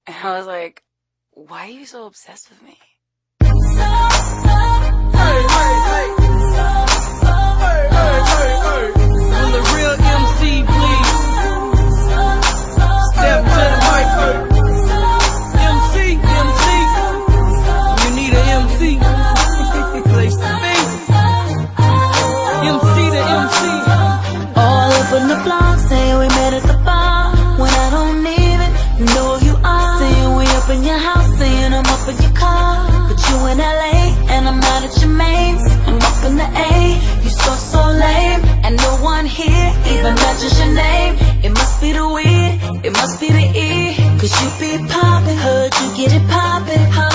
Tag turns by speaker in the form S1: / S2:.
S1: And I was like, why are you so obsessed with me?
S2: Will the real MC please step to the mic? MC, you need an MC. Place to be. MC to MC.
S3: All up in the block, saying we met at the bar. When I don't even know who you are. Saying we up in your house, saying I'm up in your car. But you in LA, and I'm out at your mains. I'm up in the A, you so lame. And no one here even mentions your name. It must be the weed, it must be the E. Cause you be poppin', heard you get it poppin'.